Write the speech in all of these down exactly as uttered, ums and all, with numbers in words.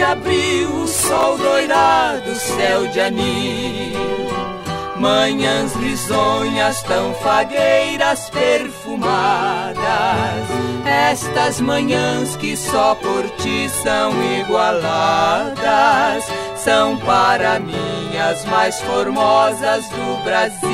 abril, o sol doirado, céu de anil. Manhãs risonhas, tão fagueiras perfumadas, estas manhãs que só por ti são igualadas, são para mim as mais formosas do Brasil.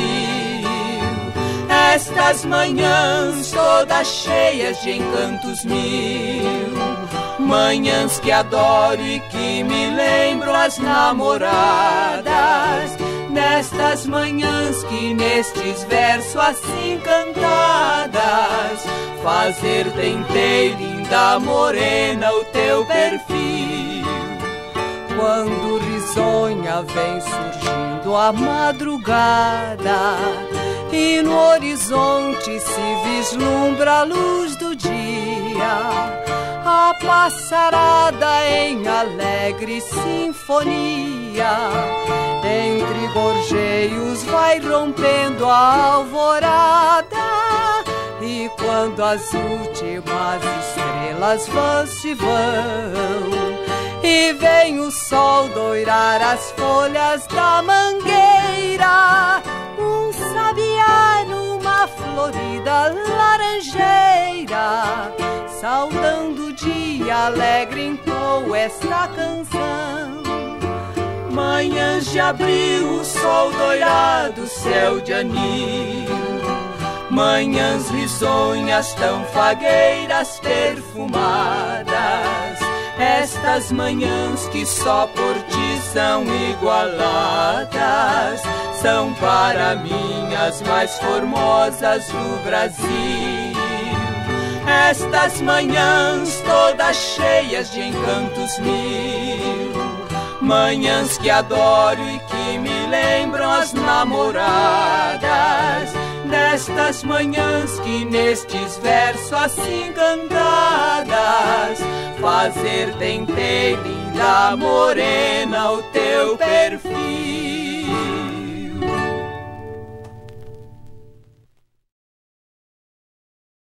Estas manhãs todas cheias de encantos mil, manhãs que adoro e que me lembram as namoradas, nestas manhãs que nestes versos assim cantadas, fazer tentei, linda morena, o teu perfil. Quando risonha vem surgindo a madrugada e no horizonte se vislumbra a luz do dia, a passarada em alegre sinfonia, entre gorjeios vai rompendo a alvorada, e quando as últimas estrelas vão se vão e vem o sol doirar as folhas da mangueira, um sabiá numa florida laranjeira, saudando o dia alegre entoa esta canção. Manhãs de abril, o sol doirado, céu de anil, manhãs risonhas, tão fagueiras perfumadas, estas manhãs que só por ti são igualadas, são para mim as mais formosas do Brasil. Estas manhãs todas cheias de encantos mil, manhãs que adoro e que me lembram as namoradas, nestas manhãs que nestes versos assim cantadas, fazer tentei, linda morena, o teu perfil.